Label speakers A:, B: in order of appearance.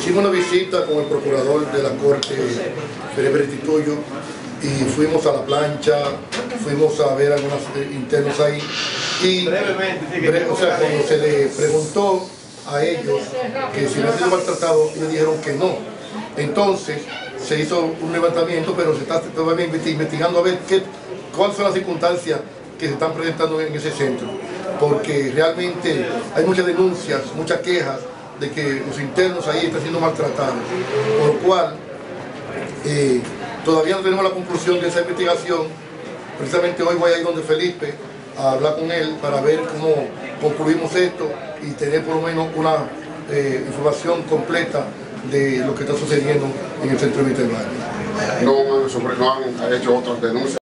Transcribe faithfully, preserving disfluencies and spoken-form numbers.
A: hicimos una visita con el procurador de la Corte, Felipe Restituyo, y fuimos a la plancha, fuimos a ver a algunos internos ahí, y o sea, cuando se le preguntó a ellos que si no han sido maltratados, ellos dijeron que no. Entonces se hizo un levantamiento, pero se está todavía investigando a ver qué, cuáles son las circunstancias que se están presentando en ese centro, porque realmente hay muchas denuncias, muchas quejas de que los internos ahí están siendo maltratados, por lo cual eh, todavía no tenemos la conclusión de esa investigación. Precisamente hoy voy a ir donde Felipe a hablar con él para ver cómo concluimos esto y tener por lo menos una eh, información completa de lo que está sucediendo en el centro de Viterbaño.
B: No, no han hecho otras denuncias.